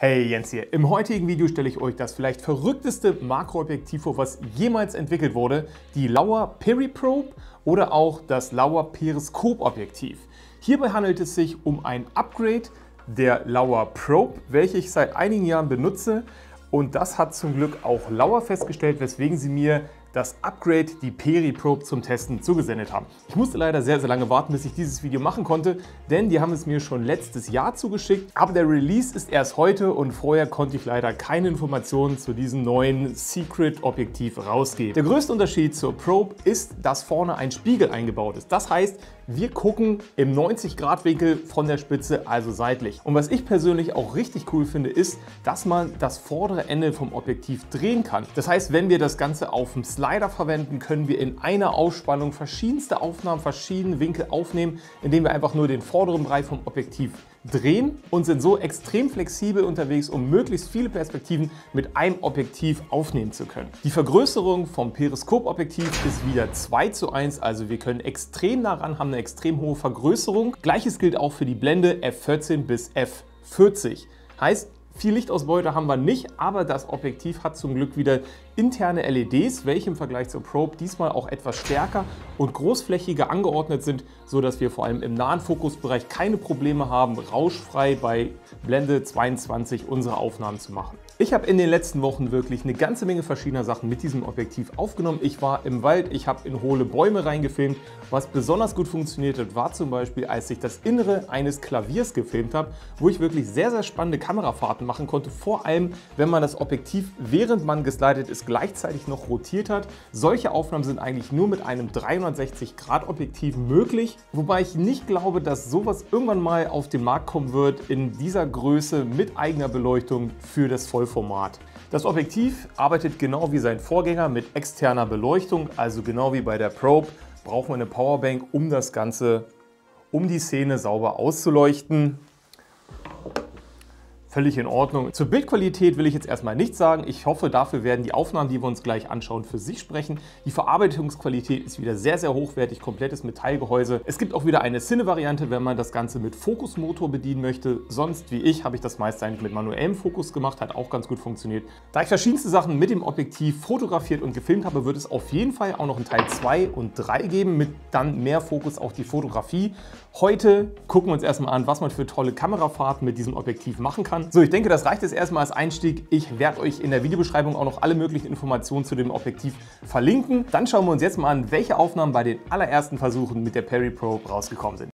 Hey, Jens hier. Im heutigen Video stelle ich euch das vielleicht verrückteste Makroobjektiv vor, was jemals entwickelt wurde, die Laowa Periprobe oder auch das Laowa Periskopobjektiv. Hierbei handelt es sich um ein Upgrade der Laowa Probe, welche ich seit einigen Jahren benutze, und das hat zum Glück auch Laowa festgestellt, weswegen sie mir das Upgrade, die Periprobe, zum Testen zugesendet haben. Ich musste leider sehr lange warten, bis ich dieses Video machen konnte, denn die haben es mir schon letztes Jahr zugeschickt. Aber der Release ist erst heute und vorher konnte ich leider keine Informationen zu diesem neuen Secret-Objektiv rausgeben. Der größte Unterschied zur Probe ist, dass vorne ein Spiegel eingebaut ist. Das heißt, wir gucken im 90-Grad-Winkel von der Spitze, also seitlich. Und was ich persönlich auch richtig cool finde, ist, dass man das vordere Ende vom Objektiv drehen kann. Das heißt, wenn wir das Ganze auf dem Slider verwenden, können wir in einer Ausspannung verschiedenste Aufnahmen, verschiedene Winkel aufnehmen, indem wir einfach nur den vorderen Bereich vom Objektiv drehen und sind so extrem flexibel unterwegs, um möglichst viele Perspektiven mit einem Objektiv aufnehmen zu können. Die Vergrößerung vom Periskopobjektiv ist wieder 2:1, also wir können extrem nah ran, haben eine extrem hohe Vergrößerung. Gleiches gilt auch für die Blende f14 bis f40. Heißt, viel Lichtausbeute haben wir nicht, aber das Objektiv hat zum Glück wieder interne LEDs, welche im Vergleich zur Probe diesmal auch etwas stärker und großflächiger angeordnet sind, sodass wir vor allem im nahen Fokusbereich keine Probleme haben, rauschfrei bei Blende 22 unsere Aufnahmen zu machen. Ich habe in den letzten Wochen wirklich eine ganze Menge verschiedener Sachen mit diesem Objektiv aufgenommen. Ich war im Wald, ich habe in hohle Bäume reingefilmt. Was besonders gut funktioniert hat, war zum Beispiel, als ich das Innere eines Klaviers gefilmt habe, wo ich wirklich sehr spannende Kamerafahrten machen konnte. Vor allem, wenn man das Objektiv, während man geslidet ist, gleichzeitig noch rotiert hat. Solche Aufnahmen sind eigentlich nur mit einem 360-Grad-Objektiv möglich, wobei ich nicht glaube, dass sowas irgendwann mal auf den Markt kommen wird in dieser Größe mit eigener Beleuchtung für das Vollformat. Das Objektiv arbeitet genau wie sein Vorgänger mit externer Beleuchtung, also genau wie bei der Probe brauchen wir eine Powerbank, um das Ganze, um die Szene sauber auszuleuchten. Völlig in Ordnung. Zur Bildqualität will ich jetzt erstmal nichts sagen. Ich hoffe, dafür werden die Aufnahmen, die wir uns gleich anschauen, für sich sprechen. Die Verarbeitungsqualität ist wieder sehr hochwertig, komplettes Metallgehäuse. Es gibt auch wieder eine Cine-Variante, wenn man das Ganze mit Fokusmotor bedienen möchte. Sonst, wie ich, habe ich das meiste eigentlich mit manuellem Fokus gemacht, hat auch ganz gut funktioniert. Da ich verschiedenste Sachen mit dem Objektiv fotografiert und gefilmt habe, wird es auf jeden Fall auch noch einen Teil 2 und 3 geben, mit dann mehr Fokus auf die Fotografie. Heute gucken wir uns erstmal an, was man für tolle Kamerafahrten mit diesem Objektiv machen kann. So, ich denke, das reicht jetzt erstmal als Einstieg. Ich werde euch in der Videobeschreibung auch noch alle möglichen Informationen zu dem Objektiv verlinken. Dann schauen wir uns jetzt mal an, welche Aufnahmen bei den allerersten Versuchen mit der Periprobe rausgekommen sind.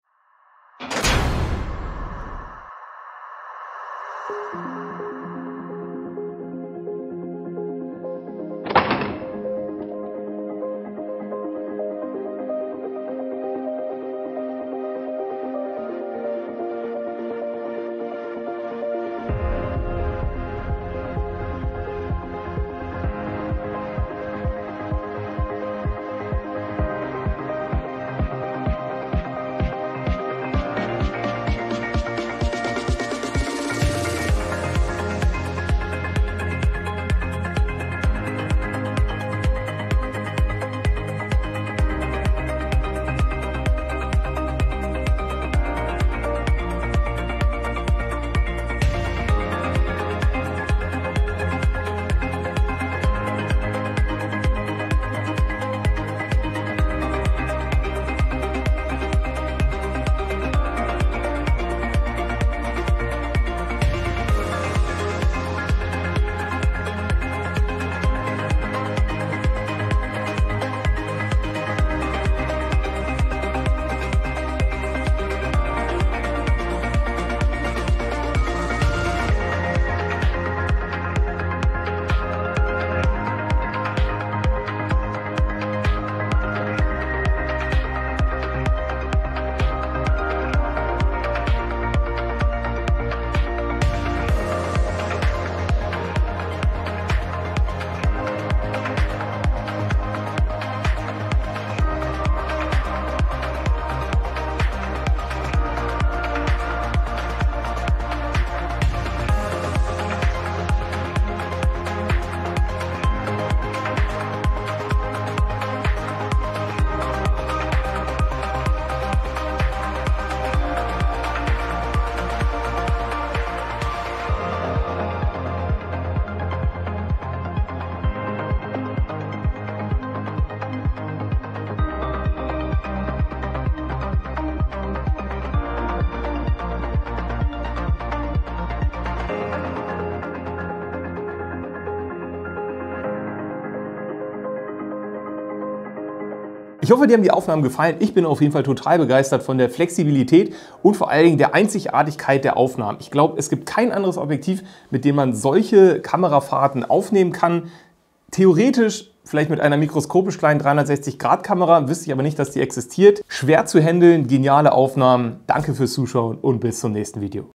Ich hoffe, dir haben die Aufnahmen gefallen. Ich bin auf jeden Fall total begeistert von der Flexibilität und vor allen Dingen der Einzigartigkeit der Aufnahmen. Ich glaube, es gibt kein anderes Objektiv, mit dem man solche Kamerafahrten aufnehmen kann. Theoretisch vielleicht mit einer mikroskopisch kleinen 360-Grad-Kamera, wüsste ich aber nicht, dass die existiert. Schwer zu handeln, geniale Aufnahmen. Danke fürs Zuschauen und bis zum nächsten Video.